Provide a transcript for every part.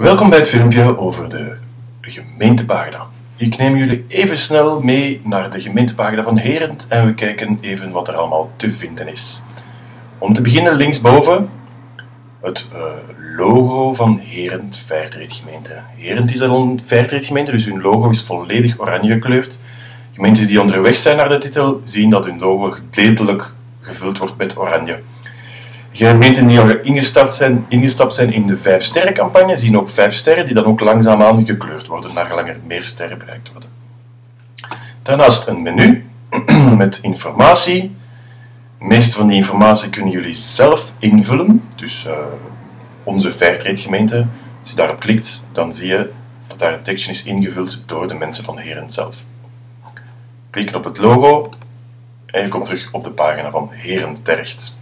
Welkom bij het filmpje over de gemeentepagina. Ik neem jullie even snel mee naar de gemeentepagina van Herent en we kijken even wat er allemaal te vinden is. Om te beginnen linksboven het logo van Herent Fairtrade-gemeente. Herent is al een Fairtrade-gemeente, dus hun logo is volledig oranje gekleurd. Gemeentes die onderweg zijn naar de titel zien dat hun logo gedeeltelijk gevuld wordt met oranje. Gemeenten die al ingestapt zijn in de 5-sterren-campagne zien ook 5 sterren die dan ook langzaamaan gekleurd worden naar gelang er meer sterren bereikt worden. Daarnaast een menu met informatie. De meeste van die informatie kunnen jullie zelf invullen. Dus onze Fairtrade-gemeente, als je daarop klikt, dan zie je dat daar een tekstje is ingevuld door de mensen van Herent zelf. Klikken op het logo en je komt terug op de pagina van Herent terecht.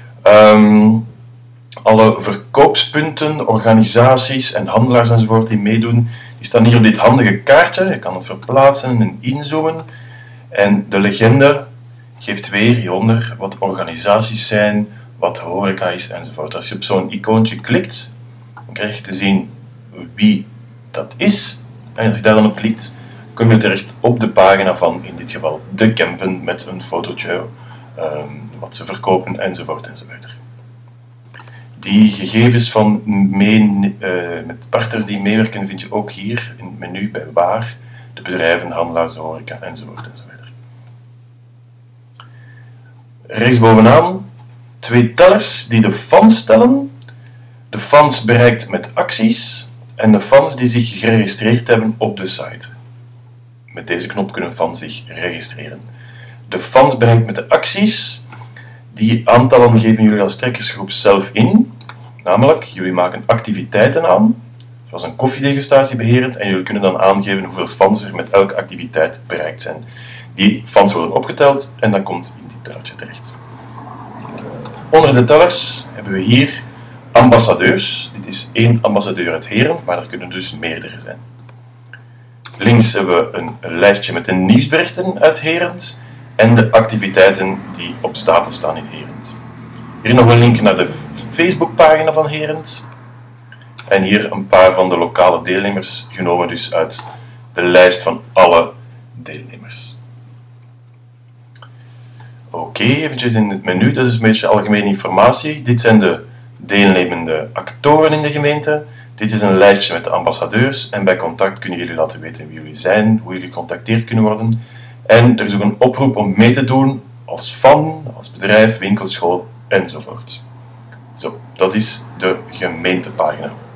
Alle verkoopspunten, organisaties en handelaars enzovoort die meedoen, die staan hier op dit handige kaartje. Je kan het verplaatsen en inzoomen. En de legende geeft weer hieronder wat organisaties zijn, wat horeca is enzovoort. Als je op zo'n icoontje klikt, dan krijg je te zien wie dat is. En als je daar dan op klikt, kom je terecht op de pagina van, in dit geval, De Kempen, met een fotootje, wat ze verkopen enzovoort enzovoort. Die gegevens van met partners die meewerken vind je ook hier in het menu bij waar, de bedrijven, handelaars, de horeca enzovoort enzovoort. Rechtsbovenaan 2 tellers die de fans tellen. De fans bereikt met acties en de fans die zich geregistreerd hebben op de site. Met deze knop kunnen fans zich registreren. De fans bereikt met de acties. Die aantallen geven jullie als trekkersgroep zelf in. Namelijk, jullie maken activiteiten aan, zoals een koffiedegustatie beherend, en jullie kunnen dan aangeven hoeveel fans er met elke activiteit bereikt zijn. Die fans worden opgeteld en dan komt in dit telletje terecht. Onder de tellers hebben we hier ambassadeurs. Dit is 1 ambassadeur uit Herent, maar er kunnen dus meerdere zijn. Links hebben we een lijstje met de nieuwsberichten uit Herent en de activiteiten die op stapel staan in Herent. Hier nog een link naar de Facebookpagina van Herent. En hier een paar van de lokale deelnemers, genomen dus uit de lijst van alle deelnemers. Oké, eventjes in het menu, dat is een beetje algemene informatie. Dit zijn de deelnemende actoren in de gemeente. Dit is een lijstje met de ambassadeurs en bij contact kunnen jullie laten weten wie jullie zijn, hoe jullie gecontacteerd kunnen worden. En er is ook een oproep om mee te doen als fan, als bedrijf, winkel, school enzovoort. Zo, dat is de gemeentepagina.